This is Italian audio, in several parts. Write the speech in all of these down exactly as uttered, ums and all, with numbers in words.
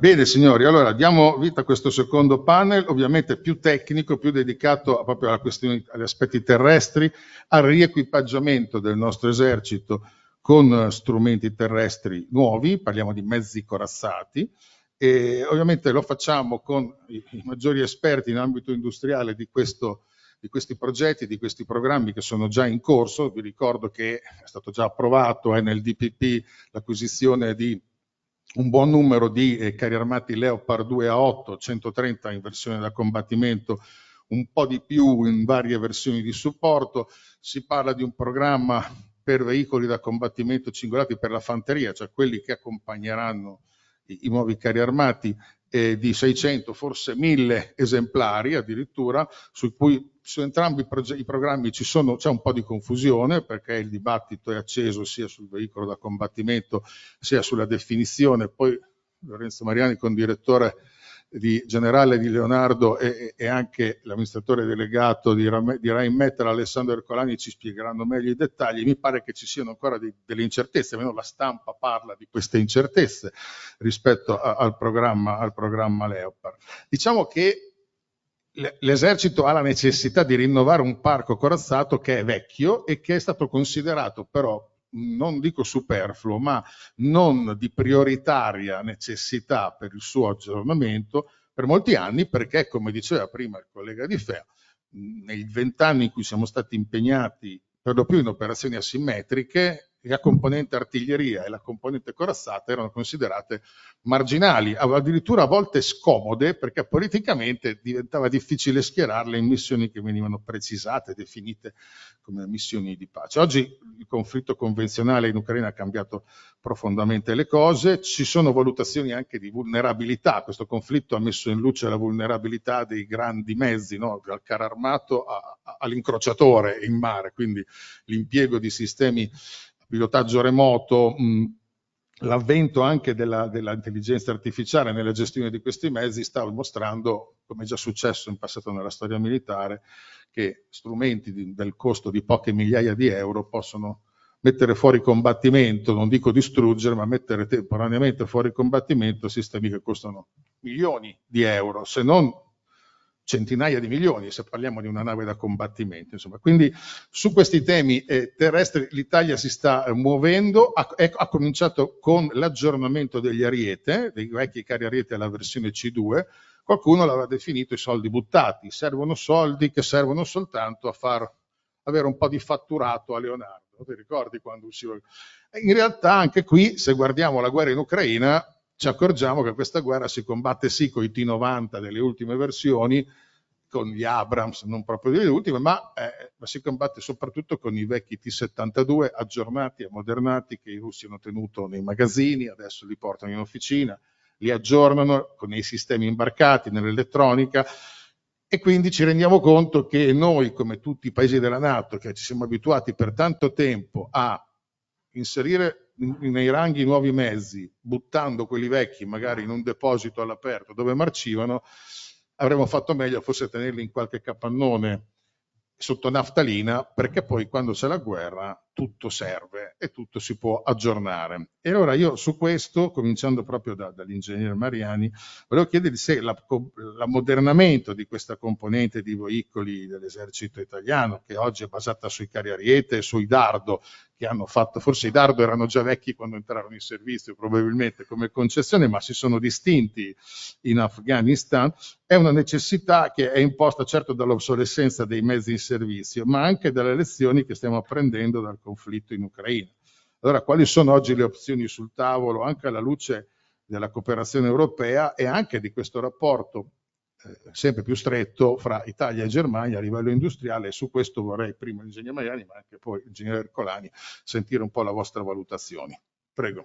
Bene signori, allora diamo vita a questo secondo panel, ovviamente più tecnico, più dedicato a, proprio alla questione, agli aspetti terrestri, al riequipaggiamento del nostro esercito con strumenti terrestri nuovi, parliamo di mezzi corazzati, e ovviamente lo facciamo con i, i maggiori esperti in ambito industriale di, questo, di questi progetti, di questi programmi che sono già in corso. Vi ricordo che è stato già approvato, è nel D P P l'acquisizione di un buon numero di eh, carri armati Leopard due A otto, centotrenta in versione da combattimento, un po' di più in varie versioni di supporto. Si parla di un programma per veicoli da combattimento cingolati per la fanteria, cioè quelli che accompagneranno i, i nuovi carri armati, eh, di seicento, forse mille esemplari addirittura, su cui su entrambi i, i programmi ci sono, c'è un po' di confusione perché il dibattito è acceso sia sul veicolo da combattimento sia sulla definizione. Poi Lorenzo Mariani, con direttore di generale di Leonardo e, e anche l'amministratore delegato di, di Rheinmetall, Alessandro Ercolani, ci spiegheranno meglio i dettagli. Mi pare che ci siano ancora di, delle incertezze, almeno la stampa parla di queste incertezze rispetto a, al, programma, al programma Leopard. Diciamo che l'esercito ha la necessità di rinnovare un parco corazzato che è vecchio e che è stato considerato però, non dico superfluo, ma non di prioritaria necessità per il suo aggiornamento per molti anni, perché, come diceva prima il collega Di Feo, nei vent'anni in cui siamo stati impegnati per lo più in operazioni asimmetriche, la componente artiglieria e la componente corazzata erano considerate marginali, addirittura a volte scomode, perché politicamente diventava difficile schierarle in missioni che venivano precisate, definite come missioni di pace. Oggi il conflitto convenzionale in Ucraina ha cambiato profondamente le cose, ci sono valutazioni anche di vulnerabilità. Questo conflitto ha messo in luce la vulnerabilità dei grandi mezzi, no? Dal carro armato all'incrociatore in mare, quindi l'impiego di sistemi a pilotaggio remoto, mh, l'avvento anche della, dell'intelligenza artificiale nella gestione di questi mezzi sta mostrando, come è già successo in passato nella storia militare, che strumenti di, del costo di poche migliaia di euro possono mettere fuori combattimento, non dico distruggere, ma mettere temporaneamente fuori combattimento sistemi che costano milioni di euro, se non centinaia di milioni, se parliamo di una nave da combattimento. Insomma. Quindi su questi temi eh, terrestri l'Italia si sta eh, muovendo, ha, è, ha cominciato con l'aggiornamento degli Ariete, dei vecchi carri Ariete alla versione C due, qualcuno l'aveva definito i soldi buttati, servono soldi che servono soltanto a far avere un po' di fatturato a Leonardo. Ti ricordi quando usciva? In realtà anche qui, se guardiamo la guerra in Ucraina, ci accorgiamo che questa guerra si combatte sì con i T novanta delle ultime versioni, con gli Abrams, non proprio delle ultime, ma, eh, ma si combatte soprattutto con i vecchi T settantadue aggiornati e ammodernati che i russi hanno tenuto nei magazzini, adesso li portano in officina, li aggiornano con i sistemi imbarcati nell'elettronica, e quindi ci rendiamo conto che noi, come tutti i paesi della NATO, che ci siamo abituati per tanto tempo a inserire nei ranghi nuovi mezzi, buttando quelli vecchi magari in un deposito all'aperto dove marcivano, avremmo fatto meglio forse tenerli in qualche capannone sotto naftalina, perché poi quando c'è la guerra tutto serve e tutto si può aggiornare. E allora io su questo, cominciando proprio da, dall'ingegnere Mariani, volevo chiedergli se l'ammodernamento di questa componente di veicoli dell'esercito italiano, che oggi è basata sui carri Ariete e sui Dardo, che hanno fatto, forse i Dardo erano già vecchi quando entrarono in servizio probabilmente come concezione, ma si sono distinti in Afghanistan, è una necessità che è imposta certo dall'obsolescenza dei mezzi in servizio, ma anche dalle lezioni che stiamo apprendendo dal conflitto in Ucraina. Allora, quali sono oggi le opzioni sul tavolo, anche alla luce della cooperazione europea e anche di questo rapporto eh, sempre più stretto fra Italia e Germania a livello industriale? E su questo vorrei prima l'ingegnere Mariani, ma anche poi l'ingegnere Ercolani, sentire un po' la vostra valutazione. Prego.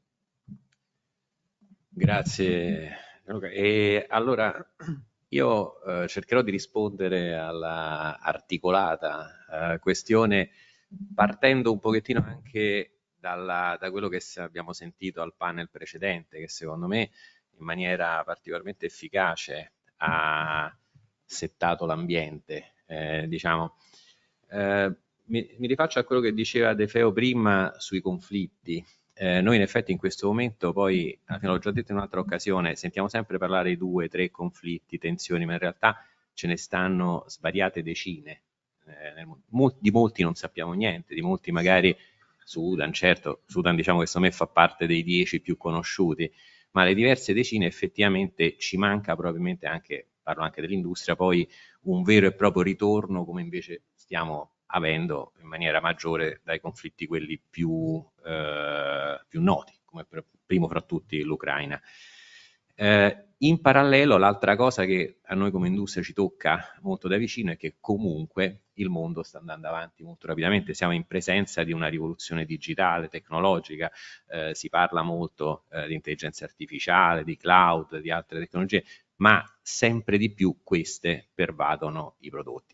Grazie. E allora io eh, cercherò di rispondere alla articolata eh, questione partendo un pochettino anche dalla, da quello che abbiamo sentito al panel precedente, che secondo me in maniera particolarmente efficace ha settato l'ambiente. Eh, diciamo. eh, mi, mi rifaccio a quello che diceva De Feo prima sui conflitti. Eh, noi in effetti in questo momento, poi, l'ho già detto in un'altra occasione, sentiamo sempre parlare di due, tre conflitti, tensioni, ma in realtà ce ne stanno svariate decine. Eh, mol- di molti non sappiamo niente, di molti magari Sudan, certo, Sudan diciamo che secondo me fa parte dei dieci più conosciuti, ma le diverse decine effettivamente ci manca probabilmente anche, parlo anche dell'industria, poi un vero e proprio ritorno come invece stiamo avendo in maniera maggiore dai conflitti quelli più, eh, più noti, come per, primo fra tutti l'Ucraina. Eh, in parallelo l'altra cosa che a noi come industria ci tocca molto da vicino è che comunque il mondo sta andando avanti molto rapidamente, siamo in presenza di una rivoluzione digitale, tecnologica, eh, si parla molto eh, di intelligenza artificiale, di cloud, di altre tecnologie, ma sempre di più queste pervadono i prodotti.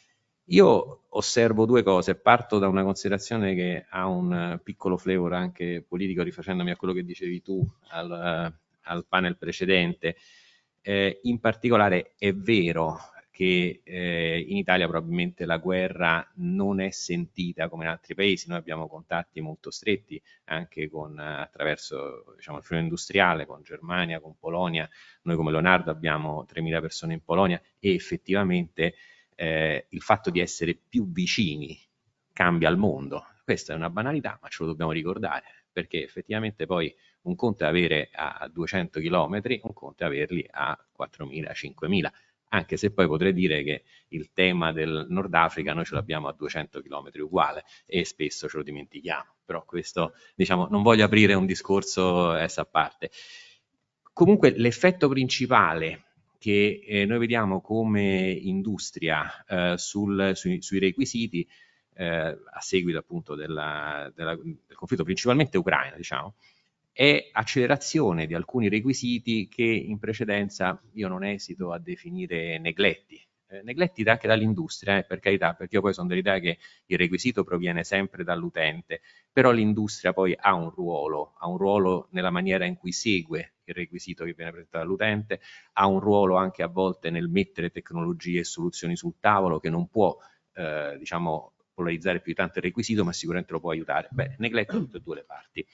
Io osservo due cose, parto da una considerazione che ha un piccolo flavor anche politico, rifacendomi a quello che dicevi tu al, al panel precedente. Eh, in particolare è vero che eh, in Italia probabilmente la guerra non è sentita come in altri paesi, noi abbiamo contatti molto stretti anche con, attraverso diciamo, il filo industriale, con Germania, con Polonia, noi come Leonardo abbiamo tremila persone in Polonia e effettivamente eh, il fatto di essere più vicini cambia il mondo. Questa è una banalità, ma ce lo dobbiamo ricordare, perché effettivamente poi un conto è avere a duecento chilometri, un conto è averli a quattromila, cinquemila, anche se poi potrei dire che il tema del Nord Africa noi ce l'abbiamo a duecento chilometri uguale e spesso ce lo dimentichiamo, però questo diciamo non voglio aprire un discorso essa a parte. Comunque l'effetto principale che eh, noi vediamo come industria eh, sul, sui, sui requisiti eh, a seguito appunto della, della, del conflitto principalmente ucraino, diciamo, è accelerazione di alcuni requisiti che in precedenza io non esito a definire negletti. Eh, negletti anche dall'industria, eh, per carità, perché io poi sono dell'idea che il requisito proviene sempre dall'utente, però l'industria poi ha un ruolo, ha un ruolo nella maniera in cui segue il requisito che viene presentato dall'utente, ha un ruolo anche a volte nel mettere tecnologie e soluzioni sul tavolo che non può, eh, diciamo, polarizzare più di tanto il requisito, ma sicuramente lo può aiutare. Beh, negletto tutte e due le parti.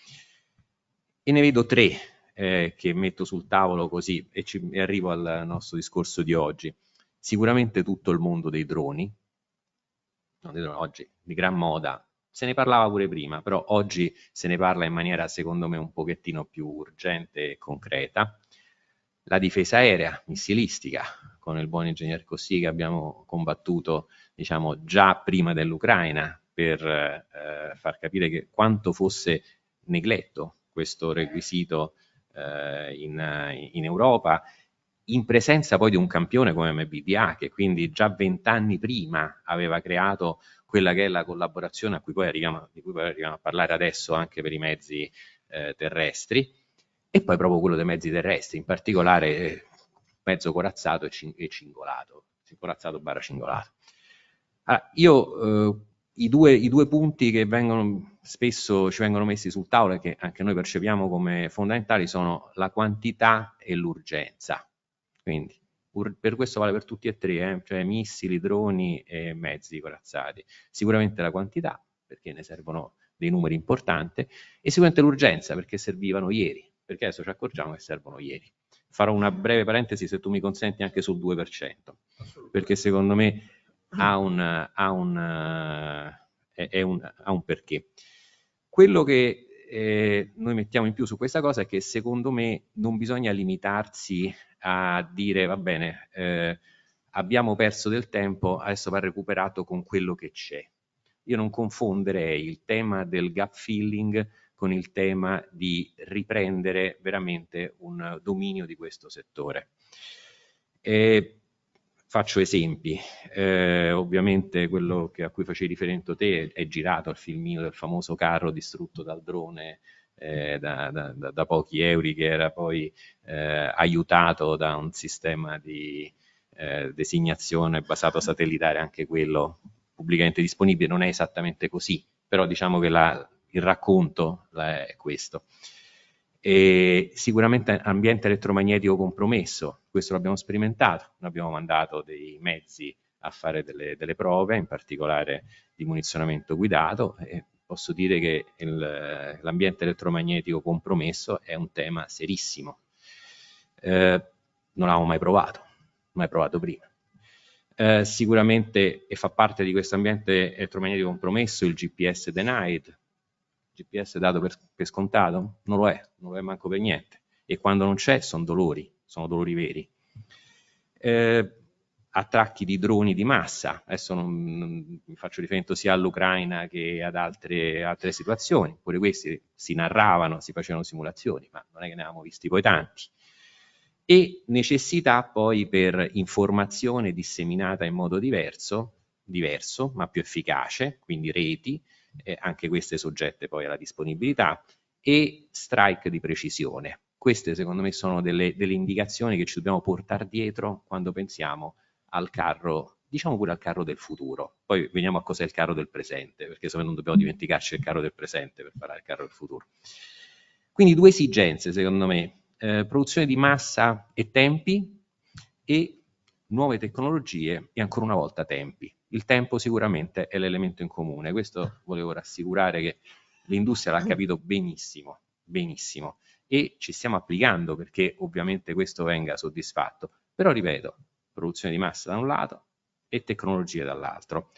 E ne vedo tre eh, che metto sul tavolo così e, ci, e arrivo al nostro discorso di oggi. Sicuramente tutto il mondo dei droni, non dei droni oggi, di gran moda, se ne parlava pure prima, però oggi se ne parla in maniera secondo me un pochettino più urgente e concreta. La difesa aerea, missilistica, con il buon ingegner Cossì che abbiamo combattuto diciamo, già prima dell'Ucraina per eh, far capire che quanto fosse negletto questo requisito eh, in, in Europa, in presenza poi di un campione come M B D A, che quindi già vent'anni prima aveva creato quella che è la collaborazione a cui poi arriviamo, di cui poi arriviamo a parlare adesso anche per i mezzi eh, terrestri, e poi proprio quello dei mezzi terrestri, in particolare eh, mezzo corazzato e, cing- e cingolato, corazzato barra cingolato. Allora, io eh, i, due, i due punti che vengono spesso ci vengono messi sul tavolo e che anche noi percepiamo come fondamentali sono la quantità e l'urgenza. Quindi per questo vale per tutti e tre, eh? Cioè missili, droni e mezzi corazzati. Sicuramente la quantità, perché ne servono dei numeri importanti, e sicuramente l'urgenza, perché servivano ieri, perché adesso ci accorgiamo che servono ieri. Farò una breve parentesi, se tu mi consenti, anche sul due per cento, perché secondo me ha un, ha un, è, è un, ha un perché. Quello che eh, noi mettiamo in più su questa cosa è che secondo me non bisogna limitarsi a dire va bene, eh, abbiamo perso del tempo, adesso va recuperato con quello che c'è. Io non confonderei il tema del gap filling con il tema di riprendere veramente un dominio di questo settore. E faccio esempi, eh, ovviamente quello che a cui facevi riferimento te è, è girato al filmino del famoso carro distrutto dal drone eh, da, da, da pochi euro, che era poi eh, aiutato da un sistema di eh, designazione basato satellitare, anche quello pubblicamente disponibile. Non è esattamente così, però diciamo che la, il racconto è questo. E sicuramente ambiente elettromagnetico compromesso, questo l'abbiamo sperimentato, noi abbiamo mandato dei mezzi a fare delle, delle prove, in particolare di munizionamento guidato, e posso dire che il, l'ambiente elettromagnetico compromesso è un tema serissimo. Eh, non l'avevo mai provato, mai provato prima. Eh, sicuramente, e fa parte di questo ambiente elettromagnetico compromesso, il G P S denied. G P S dato per, per scontato? Non lo è, non lo è manco per niente. E quando non c'è sono dolori, sono dolori veri. Eh, attracchi di droni di massa, adesso non, non faccio riferimento sia all'Ucraina che ad altre, altre situazioni, pure questi si narravano, si facevano simulazioni, ma non è che ne avevamo visti poi tanti. E necessità poi per informazione disseminata in modo diverso, diverso ma più efficace, quindi reti, eh, anche queste soggette poi alla disponibilità, e strike di precisione. Queste secondo me sono delle, delle indicazioni che ci dobbiamo portare dietro quando pensiamo al carro, diciamo pure al carro del futuro. Poi veniamo a cos'è il carro del presente, perché se no non dobbiamo dimenticarci il carro del presente per parlare del carro del futuro. Quindi due esigenze secondo me. Eh, produzione di massa e tempi e nuove tecnologie e ancora una volta tempi. Il tempo sicuramente è l'elemento in comune, questo volevo rassicurare che l'industria l'ha capito benissimo, benissimo e ci stiamo applicando perché ovviamente questo venga soddisfatto, però ripeto, produzione di massa da un lato e tecnologie dall'altro.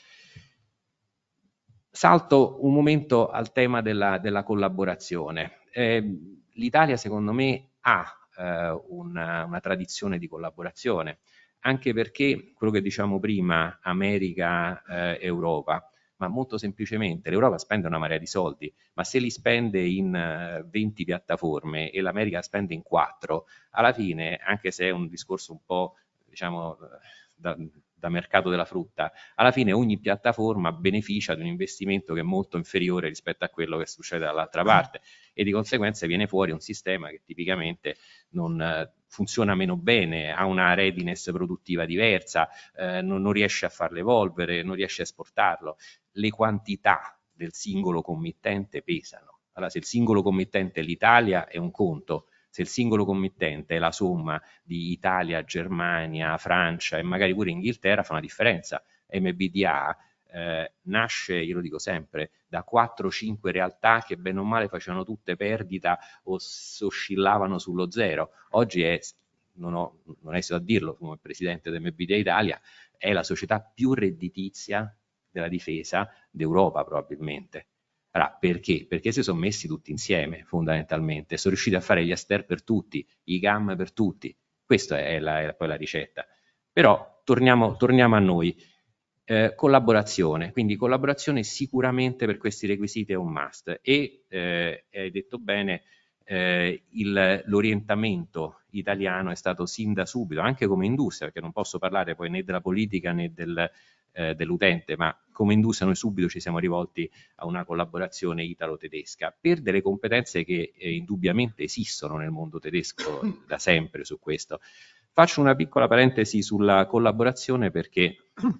Salto un momento al tema della, della collaborazione. Eh, L'Italia secondo me ha eh, una, una tradizione di collaborazione, anche perché quello che diciamo prima, America, eh, Europa, ma molto semplicemente l'Europa spende una marea di soldi, ma se li spende in uh, venti piattaforme e l'America spende in quattro, alla fine, anche se è un discorso un po', diciamo, da, da mercato della frutta, alla fine ogni piattaforma beneficia di un investimento che è molto inferiore rispetto a quello che succede dall'altra parte e di conseguenza viene fuori un sistema che tipicamente non eh, funziona meno bene, ha una readiness produttiva diversa, eh, non, non riesce a farlo evolvere, non riesce a esportarlo. Le quantità del singolo committente pesano. Allora, se il singolo committente è l'Italia è un conto, se il singolo committente è la somma di Italia, Germania, Francia e magari pure Inghilterra, fa una differenza. M B D A eh, nasce, io lo dico sempre, da quattro cinque realtà che bene o male facevano tutte perdita o oscillavano sullo zero. Oggi è, non, ho, non esito a dirlo come presidente del M B D A Italia, è la società più redditizia della difesa d'Europa probabilmente. Allora, perché? Perché si sono messi tutti insieme fondamentalmente, sono riusciti a fare gli Aster per tutti, i G A M per tutti, questa è, la, è poi la ricetta. Però torniamo, torniamo a noi, eh, collaborazione, quindi collaborazione sicuramente per questi requisiti è un must e eh, hai detto bene, eh, l'orientamento italiano è stato sin da subito, anche come industria, perché non posso parlare poi né della politica né del, eh, dell'utente, ma come industria noi subito ci siamo rivolti a una collaborazione italo-tedesca per delle competenze che eh, indubbiamente esistono nel mondo tedesco da sempre su questo. Faccio una piccola parentesi sulla collaborazione perché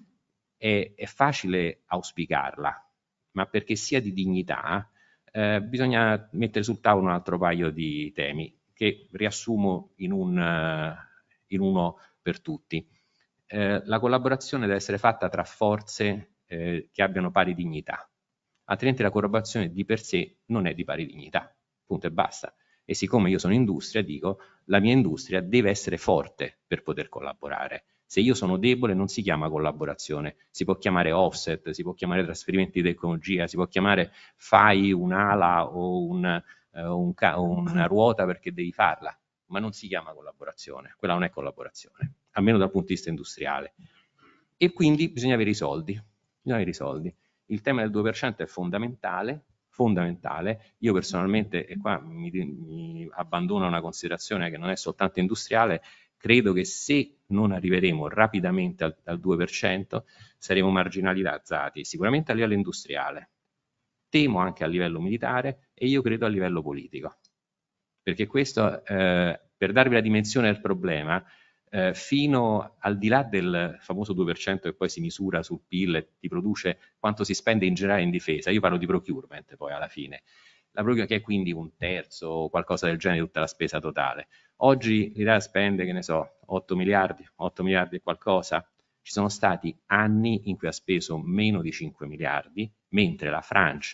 è, è facile auspicarla, ma perché sia di dignità eh, bisogna mettere sul tavolo un altro paio di temi che riassumo in, un, uh, in uno per tutti. Eh, la collaborazione deve essere fatta tra forze eh, che abbiano pari dignità, altrimenti la collaborazione di per sé non è di pari dignità, punto e basta. E siccome io sono industria, dico, la mia industria deve essere forte per poter collaborare. Se io sono debole non si chiama collaborazione, si può chiamare offset, si può chiamare trasferimenti di tecnologia, si può chiamare fai un'ala o un, uh, un una ruota perché devi farla, ma non si chiama collaborazione, quella non è collaborazione, almeno dal punto di vista industriale. E quindi bisogna avere i soldi, bisogna avere i soldi. Il tema del due per cento è fondamentale, fondamentale. Io personalmente, e qua mi, mi abbandono a una considerazione che non è soltanto industriale, credo che se non arriveremo rapidamente al, al due per cento saremo marginalizzati, sicuramente a livello industriale, temo anche a livello militare e io credo a livello politico. Perché questo, eh, per darvi la dimensione del problema, eh, fino al di là del famoso due per cento che poi si misura sul P I L e ti produce quanto si spende in generale in difesa, io parlo di procurement poi alla fine, la procurement che è quindi un terzo o qualcosa del genere di tutta la spesa totale. Oggi l'Italia spende, che ne so, otto miliardi, otto miliardi e qualcosa, ci sono stati anni in cui ha speso meno di cinque miliardi, mentre la Francia,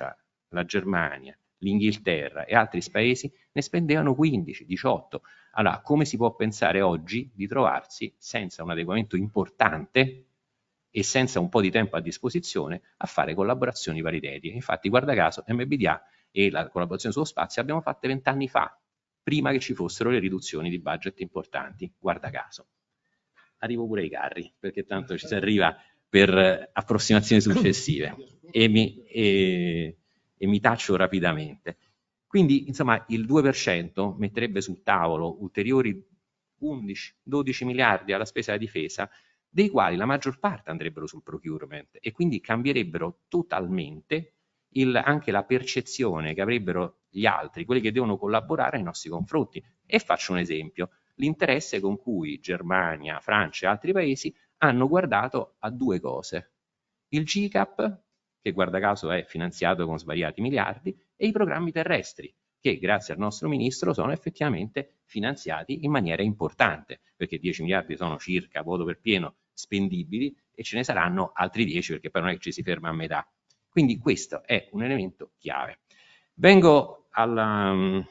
la Germania, l'Inghilterra e altri paesi ne spendevano quindici, diciotto. Allora, come si può pensare oggi di trovarsi senza un adeguamento importante e senza un po' di tempo a disposizione a fare collaborazioni paritetiche? Infatti, guarda caso, M B D A e la collaborazione sullo spazio abbiamo fatte vent'anni fa, prima che ci fossero le riduzioni di budget importanti, guarda caso. Arrivo pure ai carri, perché tanto ci si arriva per approssimazioni successive e mi, e, e mi taccio rapidamente. Quindi, insomma, il due per cento metterebbe sul tavolo ulteriori undici dodici miliardi alla spesa della difesa, dei quali la maggior parte andrebbero sul procurement e quindi cambierebbero totalmente il, anche la percezione che avrebbero gli altri, quelli che devono collaborare ai nostri confronti. E faccio un esempio: l'interesse con cui Germania, Francia e altri paesi hanno guardato a due cose: il G C A P, che guarda caso è finanziato con svariati miliardi, e i programmi terrestri, che grazie al nostro ministro sono effettivamente finanziati in maniera importante, perché dieci miliardi sono circa, voto per pieno, spendibili, e ce ne saranno altri dieci, perché poi non è che ci si ferma a metà. Quindi questo è un elemento chiave. Vengo alla, um,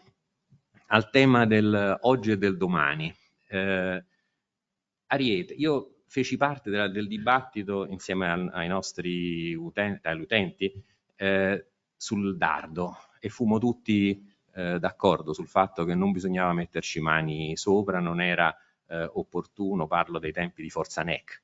al tema del oggi e del domani. Eh, Ariete, io feci parte della, del dibattito insieme a, ai nostri utenti, agli utenti eh, sul dardo, e fummo tutti eh, d'accordo sul fatto che non bisognava metterci mani sopra, non era eh, opportuno, parlo dei tempi di Forza N E C,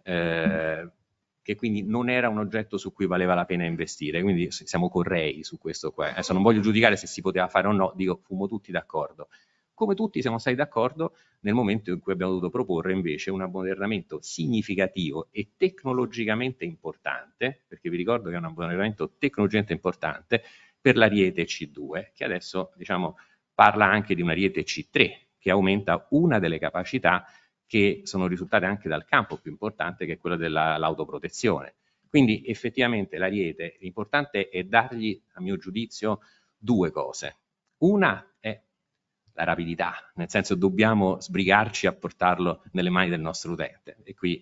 eh, che quindi non era un oggetto su cui valeva la pena investire, quindi siamo correi su questo qua. Adesso non voglio giudicare se si poteva fare o no, dico fummo tutti d'accordo. Come tutti siamo stati d'accordo nel momento in cui abbiamo dovuto proporre invece un ammodernamento significativo e tecnologicamente importante, perché vi ricordo che è un ammodernamento tecnologicamente importante per l'Ariete C due, che adesso diciamo parla anche di un Ariete C tre, che aumenta una delle capacità che sono risultate anche dal campo più importante, che è quello dell'autoprotezione. Quindi effettivamente l'Ariete, l'importante è dargli, a mio giudizio, due cose. Una è la rapidità, nel senso dobbiamo sbrigarci a portarlo nelle mani del nostro utente, e qui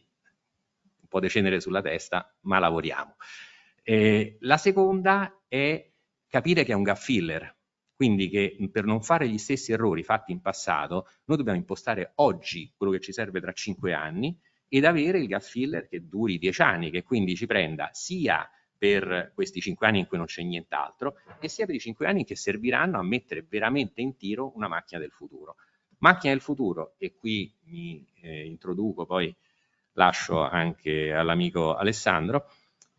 un po' di cenere sulla testa, ma lavoriamo. Eh, la seconda è capire che è un gap filler, quindi che per non fare gli stessi errori fatti in passato noi dobbiamo impostare oggi quello che ci serve tra cinque anni ed avere il gap filler che duri dieci anni, che quindi ci prenda sia per questi cinque anni in cui non c'è nient'altro e sia per i cinque anni che serviranno a mettere veramente in tiro una macchina del futuro. Macchina del futuro, e qui mi eh, introduco, poi lascio anche all'amico Alessandro.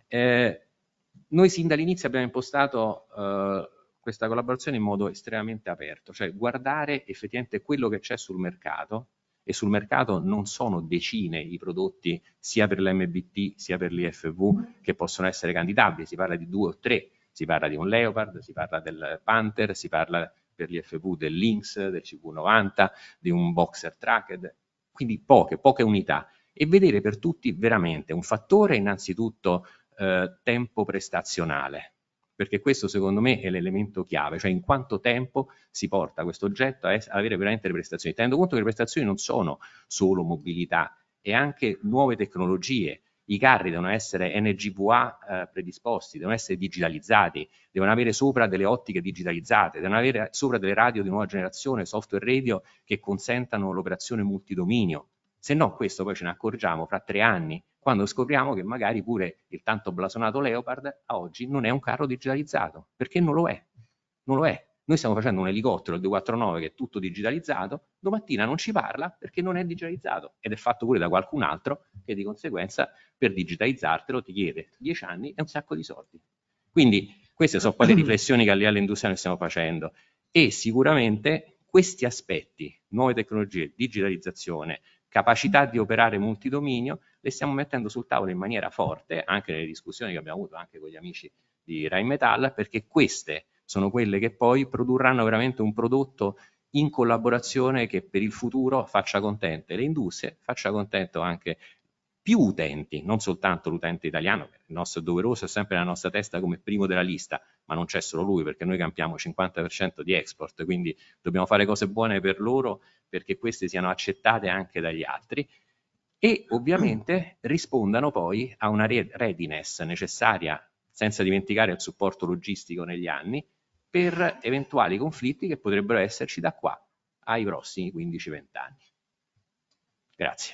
Eh, noi sin dall'inizio abbiamo impostato eh, questa collaborazione in modo estremamente aperto, cioè guardare effettivamente quello che c'è sul mercato, e sul mercato non sono decine i prodotti sia per l'M B T sia per l'I F V che possono essere candidabili, si parla di due o tre, si parla di un Leopard, si parla del Panther, si parla per l'I F V del Lynx, del C V novanta, di un Boxer Tracked, quindi poche, poche unità, e vedere per tutti veramente un fattore innanzitutto eh, tempo prestazionale, perché questo secondo me è l'elemento chiave, cioè in quanto tempo si porta questo oggetto a avere veramente le prestazioni, tenendo conto che le prestazioni non sono solo mobilità, e anche nuove tecnologie. I carri devono essere N G V A eh, predisposti, devono essere digitalizzati, devono avere sopra delle ottiche digitalizzate, devono avere sopra delle radio di nuova generazione, software radio che consentano l'operazione multidominio. Se no questo poi ce ne accorgiamo fra tre anni, quando scopriamo che magari pure il tanto blasonato Leopard a oggi non è un carro digitalizzato, perché non lo è, non lo è. Noi stiamo facendo un elicottero, il duecentoquarantanove, che è tutto digitalizzato, domattina non ci parla perché non è digitalizzato, ed è fatto pure da qualcun altro che di conseguenza per digitalizzartelo ti chiede dieci anni e un sacco di soldi. Quindi queste sono poi le riflessioni che a livello industriale stiamo facendo, e sicuramente questi aspetti, nuove tecnologie, digitalizzazione, capacità di operare multidominio, le stiamo mettendo sul tavolo in maniera forte, anche nelle discussioni che abbiamo avuto anche con gli amici di Rheinmetall, perché queste sono quelle che poi produrranno veramente un prodotto in collaborazione che per il futuro faccia contente le industrie, faccia contento anche più utenti, non soltanto l'utente italiano, che il nostro è doveroso, è sempre nella nostra testa come primo della lista, ma non c'è solo lui, perché noi campiamo cinquanta per cento di export, quindi dobbiamo fare cose buone per loro perché queste siano accettate anche dagli altri, e ovviamente rispondano poi a una readiness necessaria senza dimenticare il supporto logistico negli anni, per eventuali conflitti che potrebbero esserci da qua ai prossimi quindici venti anni. Grazie.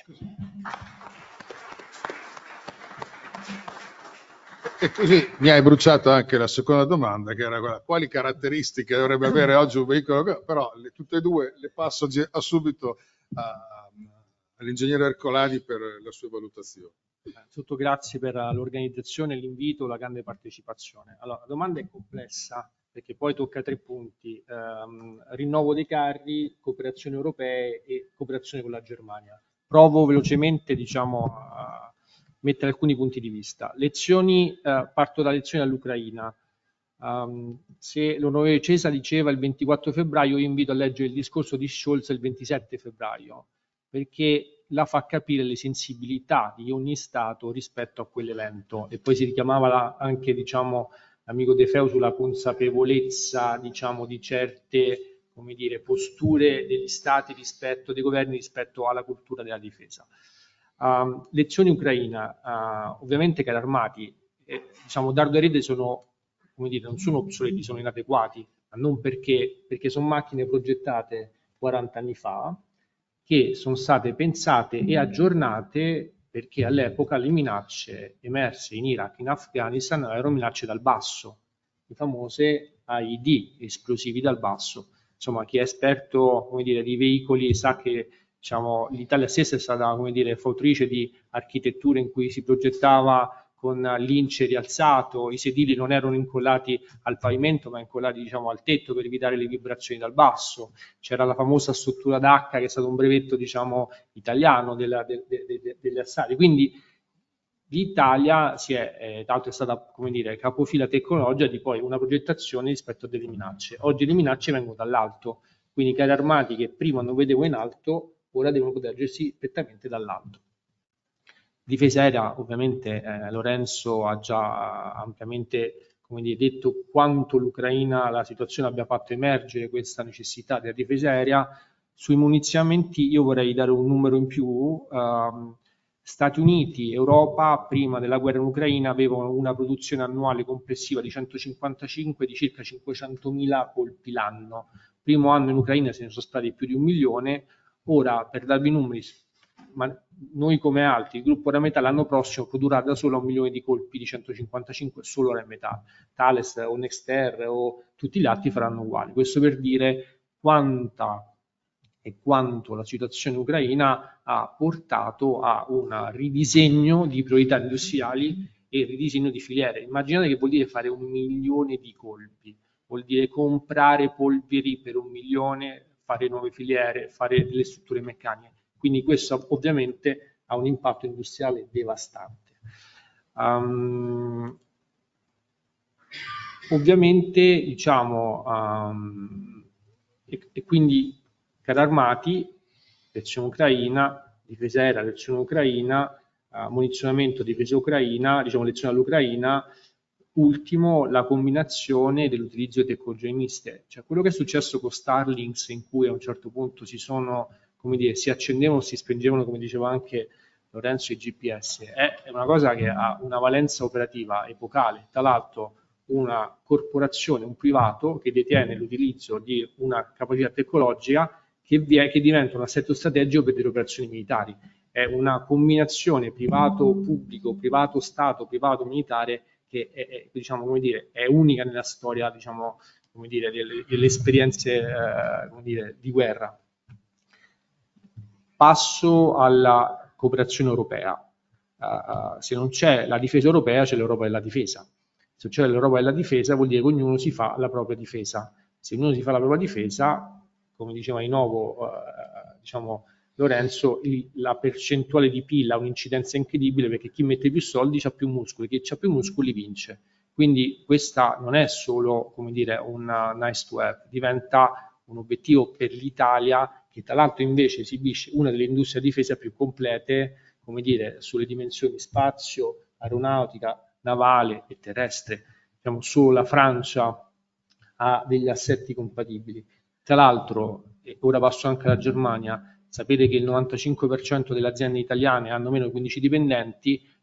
E così mi hai bruciato anche la seconda domanda, che era quella: quali caratteristiche dovrebbe avere oggi un veicolo? Però le, tutte e due le passo a subito a, all'ingegnere Ercolani per la sua valutazione. Innanzitutto grazie per l'organizzazione, l'invito, la grande partecipazione. Allora, la domanda è complessa perché poi tocca tre punti: ehm, rinnovo dei carri, cooperazioni europee e cooperazione con la Germania. Provo velocemente, diciamo, a mettere alcuni punti di vista. Lezioni, eh, parto da lezioni all'Ucraina. Um, se l'onorevole Cesa diceva il ventiquattro febbraio, io invito a leggere il discorso di Scholz il ventisette febbraio, perché la fa capire le sensibilità di ogni Stato rispetto a quell'evento. E poi si richiamava la, anche, diciamo, l'amico De Feo sulla consapevolezza, diciamo, di certe, come dire, posture degli Stati rispetto, dei governi rispetto alla cultura della difesa. Um, lezioni ucraina, uh, ovviamente carri armati, eh, diciamo, dardo e rete sono, come dire, non sono obsoleti, sono inadeguati, ma non perché, perché sono macchine progettate quaranta anni fa, che sono state pensate e aggiornate perché all'epoca le minacce emerse in Iraq e in Afghanistan erano minacce dal basso, le famose A I D, esplosivi dal basso. Insomma, chi è esperto, come dire, di veicoli sa che, diciamo, l'Italia stessa è stata, come dire, fautrice di architetture in cui si progettava con l'ince rialzato, i sedili non erano incollati al pavimento ma incollati, diciamo, al tetto per evitare le vibrazioni dal basso. C'era la famosa struttura d'H, che è stato un brevetto, diciamo, italiano della, de, de, de, delle assali. Quindi l'Italia si è, eh, tra l'altro è stata, come dire, capofila tecnologica di poi una progettazione rispetto a delle minacce. Oggi le minacce vengono dall'alto, quindi i carri armati che prima non vedevo in alto ora devono proteggersi prettamente dall'alto. Difesa aerea, ovviamente, eh, Lorenzo ha già ampiamente, come dire, detto quanto l'Ucraina, la situazione abbia fatto emergere questa necessità della difesa aerea. Sui munizionamenti io vorrei dare un numero in più. Um, Stati Uniti, Europa, prima della guerra in Ucraina, avevano una produzione annuale complessiva di centocinquantacinque, di circa cinquecentomila colpi l'anno. Primo anno in Ucraina se ne sono stati più di un milione. Ora, per darvi i numeri, ma noi come altri, il gruppo Rheinmetall l'anno prossimo produrrà da solo un milione di colpi di centocinquantacinque solo Rheinmetall. Thales o Nexter o tutti gli altri faranno uguali. Questo per dire quanta e quanto la situazione ucraina ha portato a un ridisegno di priorità industriali e ridisegno di filiere. Immaginate che vuol dire fare un milione di colpi, vuol dire comprare polveri per un milione, fare nuove filiere, fare delle strutture meccaniche. Quindi questo ovviamente ha un impatto industriale devastante. Um, ovviamente, diciamo, um, e, e quindi carri armati, lezione ucraina, difesa aerea, lezione ucraina, uh, munizionamento, difesa ucraina, diciamo lezione all'Ucraina. Ultimo, la combinazione dell'utilizzo di tecnologie miste, cioè quello che è successo con Starlinks, in cui a un certo punto si sono, come dire, si accendevano, si spengevano, come diceva anche Lorenzo, i G P S, è una cosa che ha una valenza operativa epocale. Tra l'altro una corporazione, un privato che detiene l'utilizzo di una capacità tecnologica che, vi è, che diventa un assetto strategico per delle operazioni militari. È una combinazione privato-pubblico, privato-stato, privato-militare che è, è, diciamo, come dire, è unica nella storia, diciamo, come dire, delle, delle esperienze eh, come dire, di guerra. Passo alla cooperazione europea. Uh, se non c'è la difesa europea, c'è l'Europa della difesa. Se c'è l'Europa della difesa, vuol dire che ognuno si fa la propria difesa. Se ognuno si fa la propria difesa, come diceva di nuovo uh, diciamo, Lorenzo, il, la percentuale di P I L ha un'incidenza incredibile, perché chi mette più soldi ha più muscoli, chi ha più muscoli vince. Quindi questa non è solo, come dire, un nice to have, diventa un obiettivo per l'Italia, che tra l'altro invece esibisce una delle industrie di difesa più complete, come dire, sulle dimensioni spazio, aeronautica, navale e terrestre. Diciamo, solo la Francia ha degli assetti compatibili. Tra l'altro, e ora passo anche alla Germania, sapete che il novantacinque per cento delle aziende italiane hanno meno di quindici dipendenti,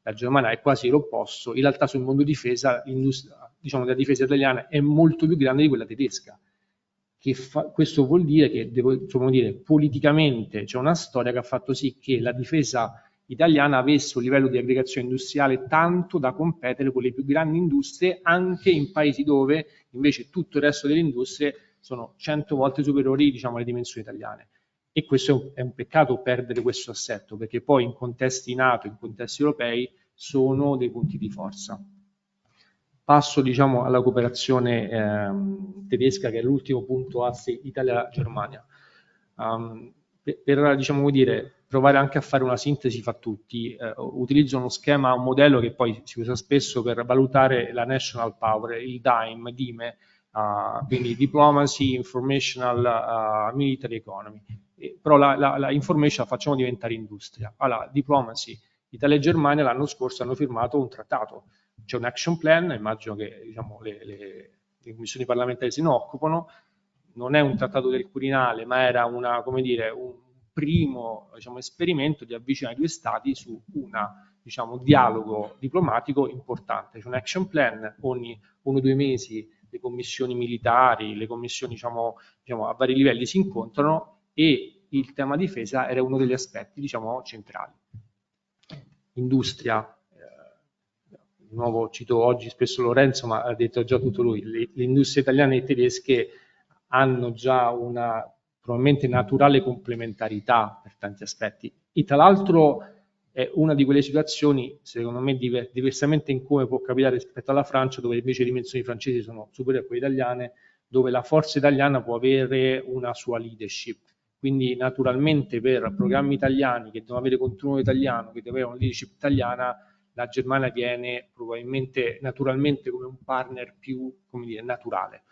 la Germania è quasi l'opposto, in realtà sul mondo difesa l'industria, diciamo, della difesa italiana è molto più grande di quella tedesca. Che fa, questo vuol dire che devo, insomma, dire, politicamente c'è una storia che ha fatto sì che la difesa italiana avesse un livello di aggregazione industriale tanto da competere con le più grandi industrie anche in paesi dove invece tutto il resto delle industrie sono cento volte superiori, diciamo, alle dimensioni italiane. E questo è un, è un peccato perdere questo assetto, perché poi in contesti NATO, in contesti europei, sono dei punti di forza. Passo, diciamo, alla cooperazione ehm, tedesca, che è l'ultimo punto asse Italia-Germania. Um, per, per diciamo, dire, provare anche a fare una sintesi fra tutti, eh, utilizzo uno schema, un modello che poi si usa spesso per valutare la national power, il D I M E, DIME, uh, quindi Diplomacy, Informational, uh, Military Economy. E, però la, la, la information la facciamo diventare industria. Allora, Diplomacy, Italia e Germania l'anno scorso hanno firmato un trattato. C'è un action plan, immagino che, diciamo, le, le, le commissioni parlamentari se ne occupano, non è un trattato del Quirinale, ma era una, come dire, un primo, diciamo, esperimento di avvicinare i due stati su un, diciamo, dialogo diplomatico importante. C'è un action plan, ogni uno o due mesi le commissioni militari, le commissioni, diciamo, diciamo, a vari livelli si incontrano, e il tema difesa era uno degli aspetti, diciamo, centrali. Industria. Di nuovo cito oggi spesso Lorenzo, ma ha detto già tutto lui, le, le industrie italiane e tedesche hanno già una probabilmente naturale complementarità per tanti aspetti. E tra l'altro è una di quelle situazioni, secondo me, diver, diversamente in come può capitare rispetto alla Francia, dove invece le dimensioni francesi sono superiori a quelle italiane, dove la forza italiana può avere una sua leadership. Quindi naturalmente per programmi italiani che devono avere contenuto italiano, che devono avere una leadership italiana, la Germania viene probabilmente naturalmente come un partner più, come dire, naturale.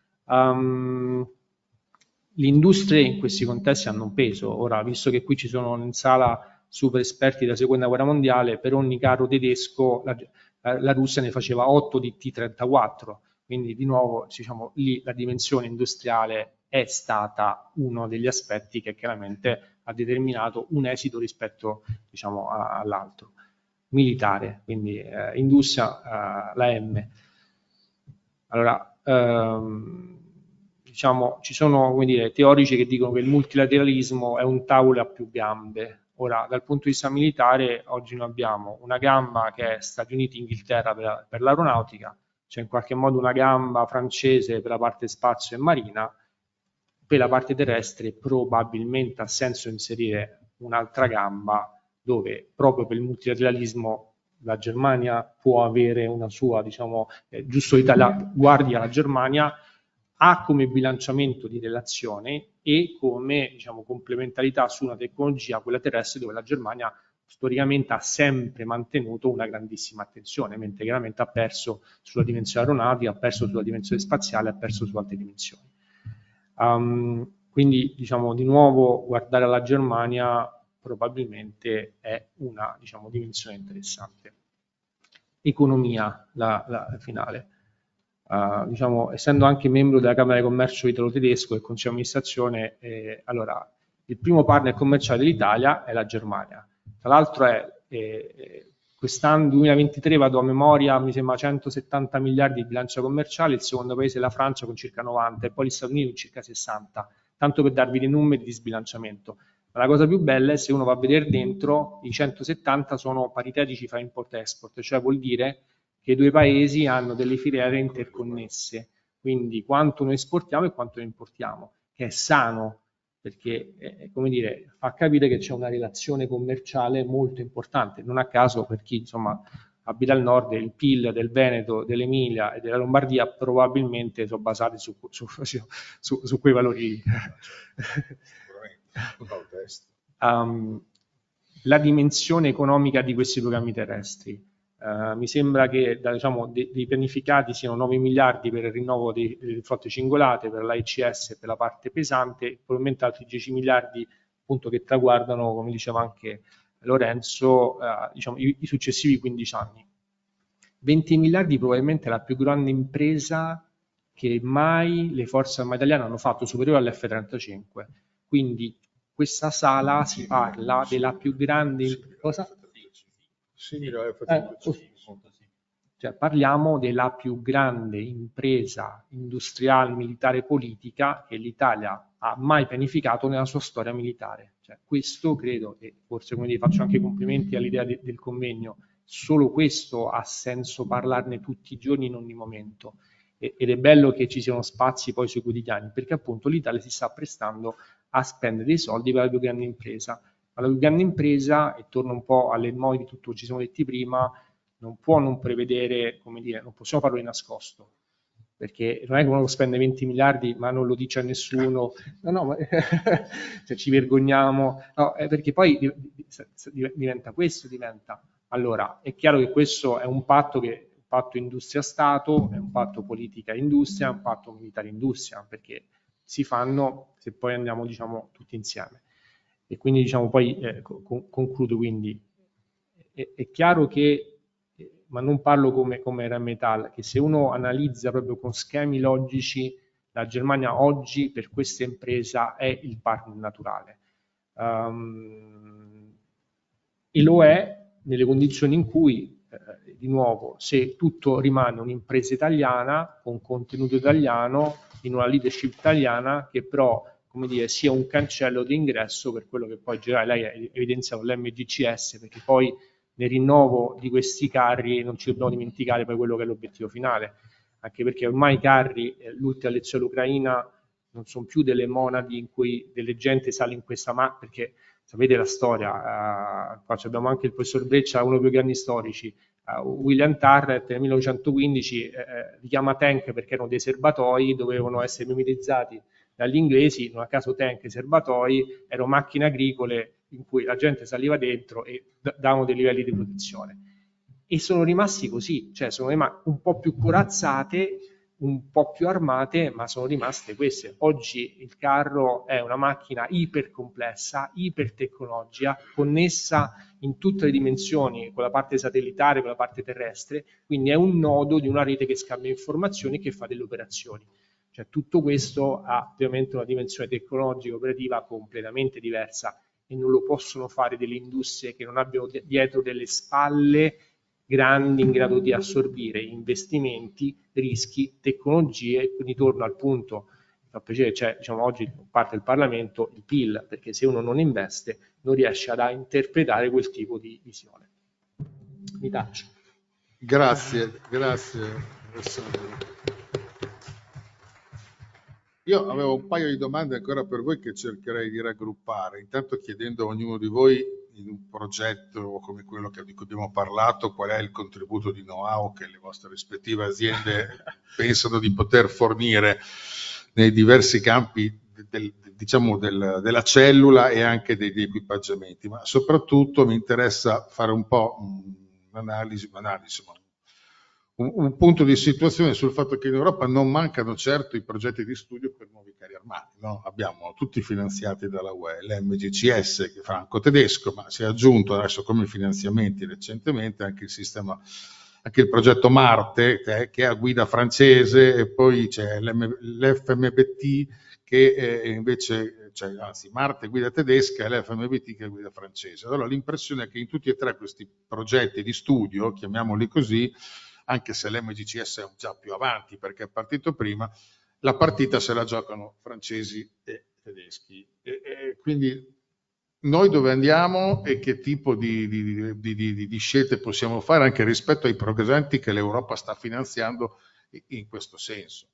Um, le industrie in questi contesti hanno un peso. Ora, visto che qui ci sono in sala super esperti della seconda guerra mondiale, per ogni carro tedesco la, la, la Russia ne faceva otto di T trentaquattro, quindi di nuovo, diciamo, lì la dimensione industriale è stata uno degli aspetti che chiaramente ha determinato un esito rispetto, diciamo, all'altro. Militare, quindi eh, industria, eh, la M. Allora, ehm, diciamo, ci sono, come dire, teorici che dicono che il multilateralismo è un tavolo a più gambe. Ora, dal punto di vista militare, oggi noi abbiamo una gamba che è Stati Uniti-Inghilterra per, per l'aeronautica, c'è in qualche modo una gamba francese per la parte spazio e marina, per la parte terrestre probabilmente ha senso inserire un'altra gamba dove proprio per il multilateralismo la Germania può avere una sua, diciamo, eh, giusto l'Italia guardi alla Germania, ha come bilanciamento di relazione e come, diciamo, complementarità su una tecnologia, quella terrestre, dove la Germania storicamente ha sempre mantenuto una grandissima attenzione, mentre chiaramente ha perso sulla dimensione aeronautica, ha perso sulla dimensione spaziale, ha perso su altre dimensioni. Um, quindi, diciamo, di nuovo guardare alla Germania probabilmente è una, diciamo, dimensione interessante. Economia, la, la finale. Uh, diciamo, essendo anche membro della Camera di Commercio italo-tedesco e Consiglio di amministrazione, eh, allora, il primo partner commerciale dell'Italia è la Germania. Tra l'altro è, eh, quest'anno duemilaventitré, vado a memoria, mi sembra centosettanta miliardi di bilancia commerciale, il secondo paese è la Francia con circa novanta e poi gli Stati Uniti con circa sessanta, tanto per darvi dei numeri di sbilanciamento. Ma la cosa più bella è se uno va a vedere dentro, i centosettanta sono paritetici fra import e export, cioè vuol dire che i due paesi hanno delle filiere interconnesse, quindi quanto noi esportiamo e quanto noi importiamo, che è sano, perché eh, come dire, fa capire che c'è una relazione commerciale molto importante. Non a caso, per chi insomma abita al nord, il P I L del Veneto, dell'Emilia e della Lombardia probabilmente sono basati su, su, su, su, su quei valori. Um, la dimensione economica di questi programmi terrestri. Uh, mi sembra che da, diciamo, de, dei pianificati siano nove miliardi per il rinnovo dei, delle flotte cingolate, per l'A I C S e per la parte pesante, e probabilmente altri dieci miliardi appunto, che traguardano, come diceva anche Lorenzo, uh, diciamo, i, i successivi quindici anni. venti miliardi probabilmente è la più grande impresa che mai le forze armate italiane hanno fatto, superiore all'F trentacinque. Quindi questa sala si parla della più grande... Cosa? Simile alla F Eh, centocinque. Cioè, parliamo della più grande impresa industriale, militare, politica che l'Italia ha mai pianificato nella sua storia militare. Cioè, questo credo, e forse come dire, faccio anche complimenti all'idea de- del convegno, solo questo ha senso parlarne tutti i giorni in ogni momento. E- ed è bello che ci siano spazi poi sui quotidiani, perché appunto l'Italia si sta prestando a spendere dei soldi per la più grande impresa. Ma la più grande impresa, e torno un po' alle modi di tutto che ci siamo detti prima, non può non prevedere, come dire, non possiamo farlo di nascosto, perché non è che uno spende venti miliardi ma non lo dice a nessuno, no, no, ma cioè, ci vergogniamo, no, è perché poi diventa questo, diventa. Allora, è chiaro che questo è un patto che è un patto industria-Stato, è un patto politica-industria, è un patto militare-industria, perché si fanno se poi andiamo, diciamo, tutti insieme. E quindi, diciamo, poi eh, con, concludo, quindi è, è chiaro che ma non parlo come, come Rheinmetall, che se uno analizza proprio con schemi logici, la Germania oggi per questa impresa è il partner naturale. Um, e lo è nelle condizioni in cui, eh, di nuovo, se tutto rimane un'impresa italiana, con contenuto italiano, in una leadership italiana, che però, come dire, sia un cancello d'ingresso per quello che poi lei ha evidenziato, l'M G C S, perché poi nel rinnovo di questi carri non ci dobbiamo dimenticare poi quello che è l'obiettivo finale, anche perché ormai i carri, eh, l'ultima lezione all'Ucraina, non sono più delle monadi in cui delle gente sale in questa macchina, perché sapete la storia, uh, qua abbiamo anche il professor Breccia, uno dei più grandi storici, uh, William Tarrant nel millenovecentoquindici eh, li chiama tank perché erano dei serbatoi, dovevano essere memorizzati dagli inglesi, non a caso tank e serbatoi, erano macchine agricole in cui la gente saliva dentro e davano dei livelli di protezione. E sono rimasti così, cioè sono rimasti un po' più corazzate, un po' più armate, ma sono rimaste queste. Oggi il carro è una macchina ipercomplessa, ipertecnologica, connessa in tutte le dimensioni, con la parte satellitare, con la parte terrestre, quindi è un nodo di una rete che scambia informazioni e che fa delle operazioni. Cioè, tutto questo ha ovviamente una dimensione tecnologica operativa completamente diversa e non lo possono fare delle industrie che non abbiano dietro delle spalle grandi in grado di assorbire investimenti, rischi, tecnologie. Quindi torno al punto, mi fa piacere, cioè, diciamo, oggi parte il Parlamento, il P I L, perché se uno non investe non riesce ad interpretare quel tipo di visione. Mi taccio. Grazie, grazie. Alessandro. Io avevo un paio di domande ancora per voi che cercherei di raggruppare, intanto chiedendo a ognuno di voi in un progetto come quello che, di cui abbiamo parlato, qual è il contributo di know-how che le vostre rispettive aziende pensano di poter fornire nei diversi campi del, diciamo del, della cellula e anche degli equipaggiamenti, ma soprattutto mi interessa fare un po' un'analisi, un'analisi Un, un punto di situazione sul fatto che in Europa non mancano certo i progetti di studio per nuovi carri armati, no? Abbiamo tutti finanziati dalla U E, l'M G C S che è franco-tedesco, ma si è aggiunto adesso come finanziamenti recentemente anche il sistema, anche il progetto Marte che, che è a guida francese, e poi c'è l'F M B T che è invece, cioè, anzi Marte è guida tedesca e l'F M B T che è guida francese. Allora l'impressione è che in tutti e tre questi progetti di studio, chiamiamoli così, anche se l'M G C S è già più avanti perché è partito prima, la partita se la giocano francesi e tedeschi. E, e quindi noi dove andiamo e che tipo di, di, di, di, di scelte possiamo fare anche rispetto ai progetti che l'Europa sta finanziando in questo senso?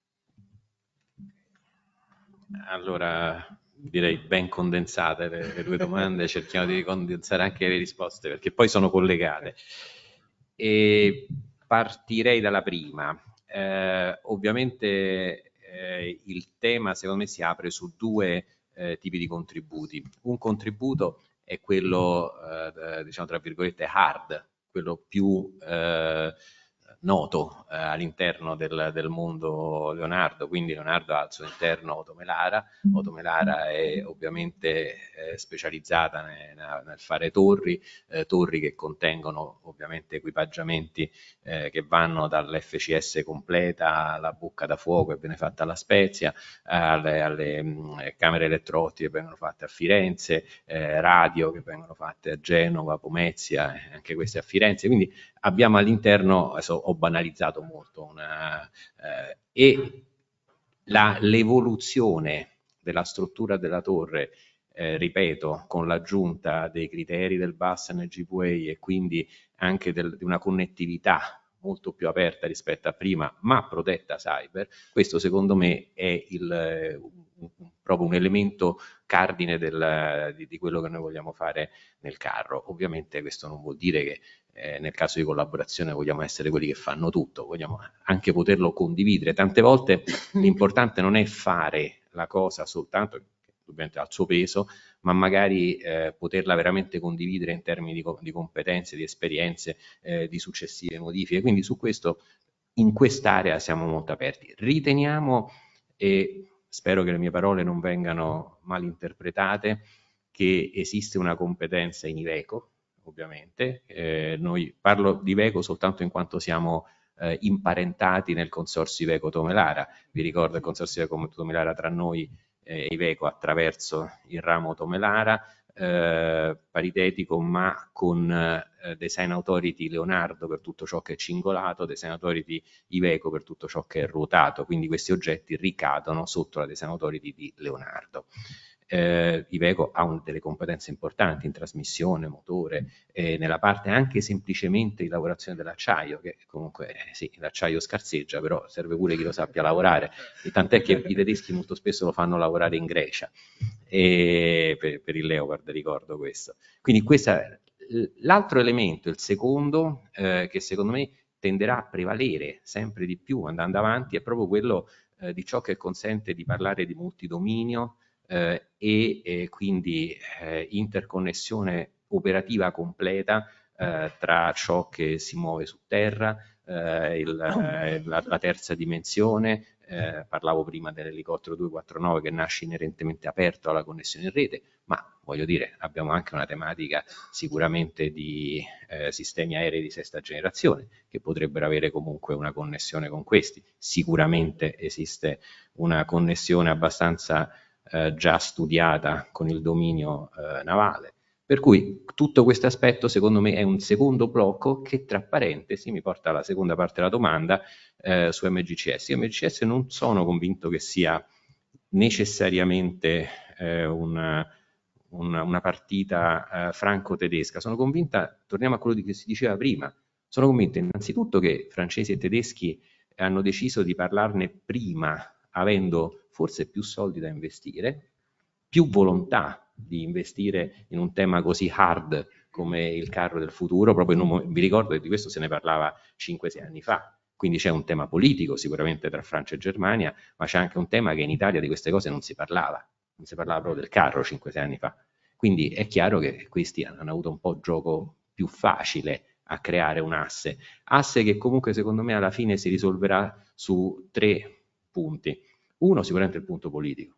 Allora, direi ben condensate le, le due domande, cerchiamo di condensare anche le risposte perché poi sono collegate. E partirei dalla prima. Eh, ovviamente eh, il tema secondo me si apre su due eh, tipi di contributi. Un contributo è quello, eh, diciamo tra virgolette, hard, quello più eh, noto eh, all'interno del, del mondo Leonardo, quindi Leonardo ha al suo interno Otomelara. Otomelara è ovviamente eh, specializzata nel, nel fare torri, eh, torri che contengono ovviamente equipaggiamenti eh, che vanno dall'F C S completa alla bucca da fuoco che viene fatta alla Spezia, alle, alle mh, camere elettroottiche che vengono fatte a Firenze, eh, radio che vengono fatte a Genova, Pomezia, eh, anche queste a Firenze, quindi abbiamo all'interno, adesso ho banalizzato molto, una, eh, e la, l'evoluzione della struttura della torre, eh, ripeto, con l'aggiunta dei criteri del bus N G V A e quindi anche del, di una connettività molto più aperta rispetto a prima, ma protetta cyber, questo secondo me è il, un, un, proprio un elemento cardine del, di, di quello che noi vogliamo fare nel carro. Ovviamente questo non vuol dire che eh, nel caso di collaborazione vogliamo essere quelli che fanno tutto, vogliamo anche poterlo condividere. Tante volte l'importante non è fare la cosa soltanto, che ovviamente ha il suo peso, ma magari eh, poterla veramente condividere in termini di, di competenze, di esperienze, eh, di successive modifiche. Quindi su questo, in quest'area siamo molto aperti. Riteniamo, e spero che le mie parole non vengano malinterpretate, che esiste una competenza in Iveco, ovviamente. Eh, noi parlo di Iveco soltanto in quanto siamo eh, imparentati nel consorzio Iveco Tomelara. Vi ricordo il consorzio Iveco Tomelara tra noi e Iveco attraverso il ramo Tomelara, eh, paritetico, ma con eh, Design Authority Leonardo per tutto ciò che è cingolato, Design Authority Iveco per tutto ciò che è ruotato, quindi questi oggetti ricadono sotto la Design Authority di Leonardo. Eh, Iveco ha un, delle competenze importanti in trasmissione, motore, eh, nella parte anche semplicemente di lavorazione dell'acciaio, che comunque eh, sì, l'acciaio scarseggia, però serve pure chi lo sappia lavorare, e tant'è che i tedeschi molto spesso lo fanno lavorare in Grecia, e per, per il Leopard ricordo questo. Quindi questa, l'altro elemento, il secondo, eh, che secondo me tenderà a prevalere sempre di più andando avanti, è proprio quello eh, di ciò che consente di parlare di multidominio, Eh, e eh, quindi eh, interconnessione operativa completa eh, tra ciò che si muove su terra, eh, il, eh, la, la terza dimensione, eh, parlavo prima dell'elicottero duecentoquarantanove che nasce inerentemente aperto alla connessione in rete, ma voglio dire abbiamo anche una tematica sicuramente di eh, sistemi aerei di sesta generazione che potrebbero avere comunque una connessione con questi, sicuramente esiste una connessione abbastanza Eh, già studiata con il dominio eh, navale. Per cui tutto questo aspetto secondo me è un secondo blocco che tra parentesi mi porta alla seconda parte della domanda eh, su M G C S. Io M G C S non sono convinto che sia necessariamente eh, una, una, una partita eh, franco-tedesca, sono convinta, torniamo a quello che si diceva prima, sono convinto innanzitutto che francesi e tedeschi hanno deciso di parlarne prima, avendo forse più soldi da investire, più volontà di investire in un tema così hard come il carro del futuro, proprio in un, vi ricordo che di questo se ne parlava cinque sei anni fa, quindi c'è un tema politico sicuramente tra Francia e Germania, ma c'è anche un tema che in Italia di queste cose non si parlava, non si parlava proprio del carro cinque sei anni fa, quindi è chiaro che questi hanno avuto un po' gioco più facile a creare un asse, asse che comunque secondo me alla fine si risolverà su tre punti. Uno, sicuramente il punto politico.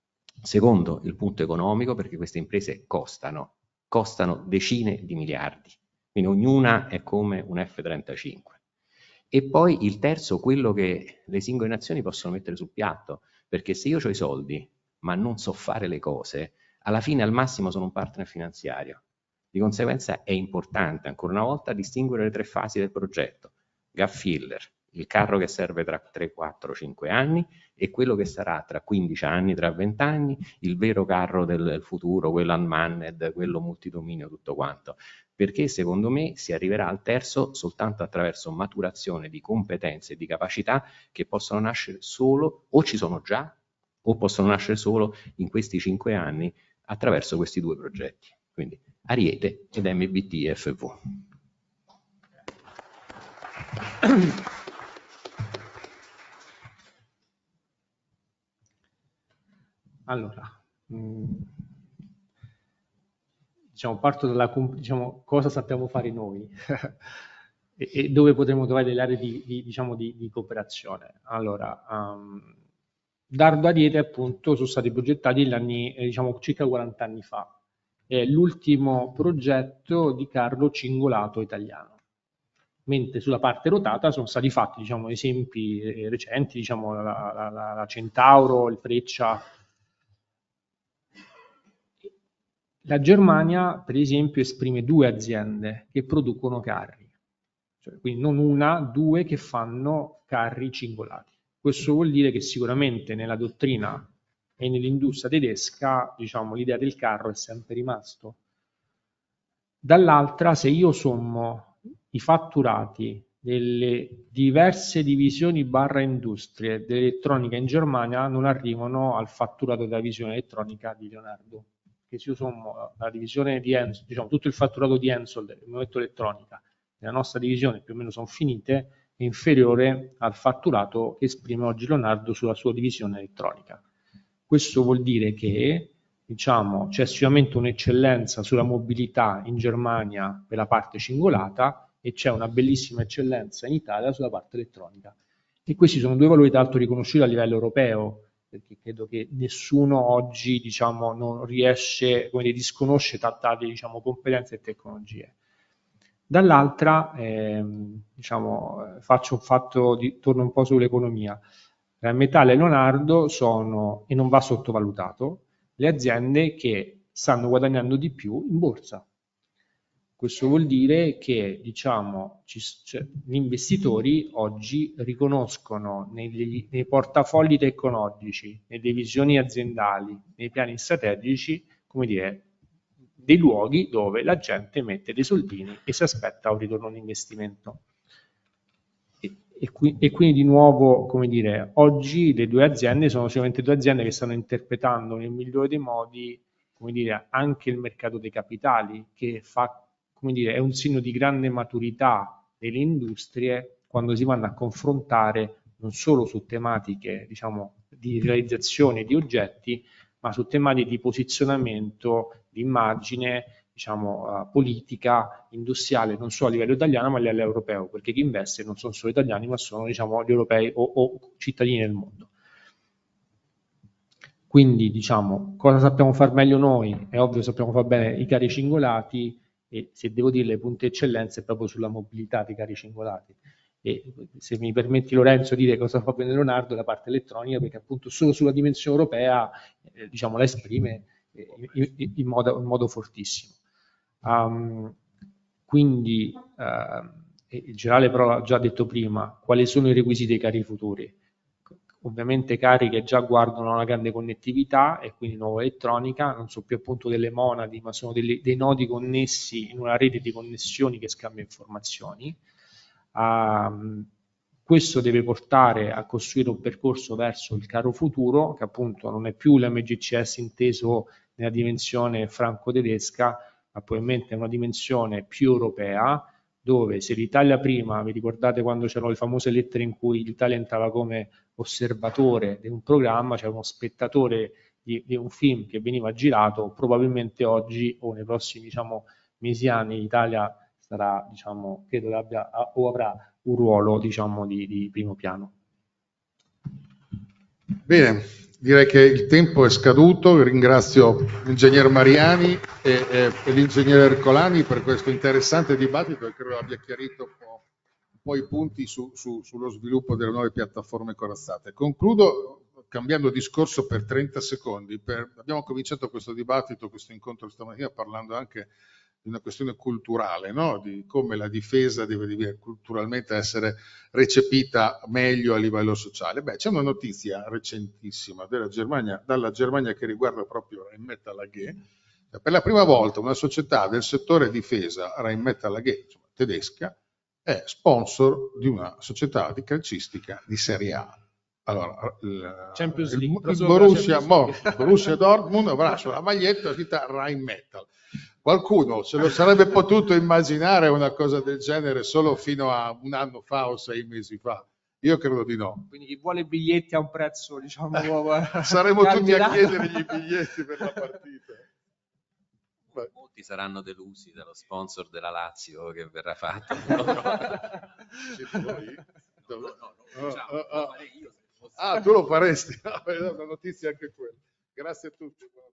Secondo, il punto economico, perché queste imprese costano, costano decine di miliardi, quindi ognuna è come un F trentacinque. E poi il terzo, quello che le singole nazioni possono mettere sul piatto, perché se io ho i soldi, ma non so fare le cose, alla fine al massimo sono un partner finanziario. Di conseguenza è importante, ancora una volta, distinguere le tre fasi del progetto. Gap filler, il carro che serve tra tre, quattro, cinque anni e quello che sarà tra quindici anni, tra venti anni, il vero carro del futuro, quello unmanned, quello multidominio, tutto quanto. Perché secondo me si arriverà al terzo soltanto attraverso maturazione di competenze e di capacità che possono nascere solo, o ci sono già, o possono nascere solo in questi cinque anni attraverso questi due progetti. Quindi Ariete ed M B T F V. Allora, mh, diciamo, parto dalla, diciamo, cosa sappiamo fare noi. e, e dove potremo trovare delle aree di, di, diciamo, di, di cooperazione. Allora, um, Dardo Ariete appunto sono stati progettati negli anni, eh, diciamo, circa quaranta anni fa. È l'ultimo progetto di carro cingolato italiano, mentre sulla parte rotata sono stati fatti, diciamo, esempi eh, recenti, diciamo, la, la, la, la Centauro, il Freccia. La Germania, per esempio, esprime due aziende che producono carri, cioè, quindi non una, due che fanno carri cingolati. Questo vuol dire che sicuramente nella dottrina e nell'industria tedesca, diciamo, l'idea del carro è sempre rimasto. Dall'altra, se io sommo i fatturati delle diverse divisioni barra industrie dell'elettronica in Germania, non arrivano al fatturato della visione elettronica di Leonardo. Che se io sommo la divisione di Ensol, diciamo tutto il fatturato di Ensol del momento elettronica nella nostra divisione più o meno sono finite, è inferiore al fatturato che esprime oggi Leonardo sulla sua divisione elettronica. Questo vuol dire che, diciamo, c'è sicuramente un'eccellenza sulla mobilità in Germania per la parte cingolata e c'è una bellissima eccellenza in Italia sulla parte elettronica. E questi sono due valori tra l'altro riconosciuti a livello europeo, perché credo che nessuno oggi, diciamo, non riesce, come dire, disconosce trattate, diciamo, competenze e tecnologie. Dall'altra, ehm, diciamo, faccio un fatto di, torno un po' sull'economia. Rheinmetall e Leonardo sono, e non va sottovalutato, le aziende che stanno guadagnando di più in borsa. Questo vuol dire che, diciamo, ci, cioè, gli investitori oggi riconoscono negli, nei portafogli tecnologici, nelle visioni aziendali, nei piani strategici, come dire, dei luoghi dove la gente mette dei soldini e si aspetta un ritorno all'investimento. E, e, qui, e quindi di nuovo, come dire, oggi le due aziende sono sicuramente due aziende che stanno interpretando nel migliore dei modi, come dire, anche il mercato dei capitali, che fa, come dire, è un segno di grande maturità delle industrie quando si vanno a confrontare non solo su tematiche, diciamo, di realizzazione di oggetti, ma su tematiche di posizionamento, di immagine, diciamo, uh, politica, industriale, non solo a livello italiano ma a livello europeo, perché chi investe non sono solo italiani ma sono, diciamo, gli europei o, o cittadini del mondo. Quindi, diciamo, cosa sappiamo far meglio noi? È ovvio, sappiamo far bene i carri cingolati e, se devo dire, le punte eccellenze è proprio sulla mobilità dei carri cingolati. E se mi permetti, Lorenzo, dire cosa fa bene Leonardo, la parte elettronica, perché appunto solo sulla dimensione europea, eh, diciamo, la esprime eh, in, in, modo, in modo fortissimo. Um, quindi, uh, il generale però ha già detto prima, quali sono i requisiti dei carri futuri? Ovviamente carri che già guardano alla grande connettività e quindi nuova elettronica, non sono più appunto delle monadi, ma sono delle, dei nodi connessi in una rete di connessioni che scambia informazioni. Uh, questo deve portare a costruire un percorso verso il carro futuro, che appunto non è più l'M G C S inteso nella dimensione franco-tedesca, ma probabilmente è una dimensione più europea, dove se l'Italia prima, vi ricordate quando c'erano le famose lettere in cui l'Italia entrava come osservatore di un programma, c'era uno spettatore di, di un film che veniva girato, probabilmente oggi o nei prossimi, diciamo, mesi anni l'Italia sarà, diciamo, credo abbia o avrà un ruolo, diciamo, di, di primo piano. Bene, direi che il tempo è scaduto. Ringrazio l'ingegner Mariani e, e, e l'ingegner Ercolani per questo interessante dibattito che credo abbia chiarito un po', un po' i punti su, su, sullo sviluppo delle nuove piattaforme corazzate. Concludo cambiando discorso per trenta secondi. Per, abbiamo cominciato questo dibattito, questo incontro stamattina parlando anche di una questione culturale, no? Di come la difesa deve culturalmente essere recepita meglio a livello sociale. Beh, c'è una notizia recentissima della Germania, dalla Germania che riguarda proprio Rheinmetall A G. Per la prima volta una società del settore difesa, Rheinmetall A G, insomma, tedesca, è sponsor di una società di calcistica di Serie A. Allora, il, Champions il, League, il Borussia, Borussia Dortmund avrà sulla maglietta scritta Rheinmetall. Qualcuno se lo sarebbe potuto immaginare una cosa del genere solo fino a un anno fa o sei mesi fa? Io credo di no. Quindi chi vuole biglietti a un prezzo, diciamo, saremo tutti a chiedere i biglietti per la partita. fai? Molti saranno delusi dallo sponsor della Lazio che verrà fatto. Siete voi? No, no, no, no, Ah, diciamo, ah, lo ah. farei io se fosse. Ah, tu lo faresti? È una notizia anche quella. Grazie a tutti.